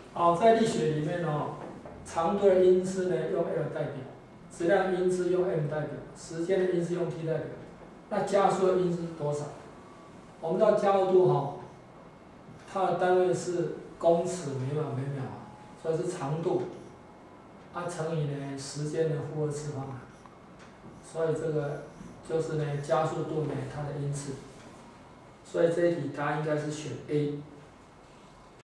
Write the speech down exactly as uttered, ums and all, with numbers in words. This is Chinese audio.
好，在力学里面哦，长度的因式呢用 L 代表，质量因式用 m 代表，时间的因式用 t 代表。那加速的因是多少？我们知道加速度哈、哦，它的单位是公尺每秒每秒啊，所以是长度，啊乘以呢时间的负二次方啊，所以这个就是呢加速度呢它的因式，所以这一题答案应该是选 A。